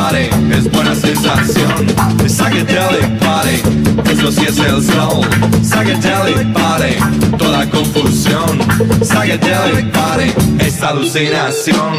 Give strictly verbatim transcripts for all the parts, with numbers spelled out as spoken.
party es buena sensación. Psychedelic party, eso sí es el soul. Psychedelic party, toda confusión. Psychedelic party es alucinación.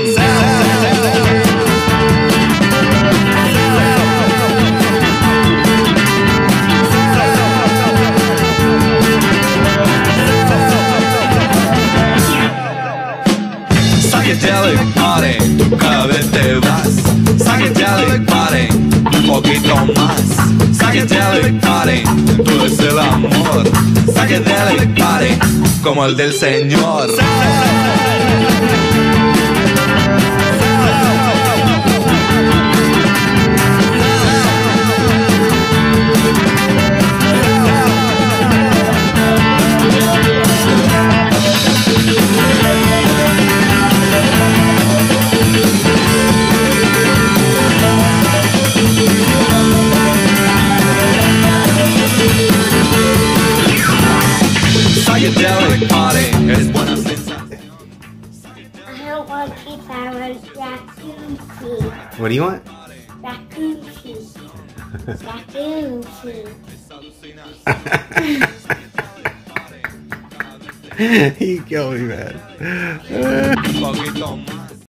Psychedelic party, tú cada vez te vas. Psychedelic party, un poquito más. Psychedelic party, todo es el amor. Psychedelic party, como el del Señor. Psychedelic party es buena sensación. I don't want teeth, I want raccoon teeth. What do you want? Raccoon teeth. Raccoon teeth. You kill me, man. Un poquito más.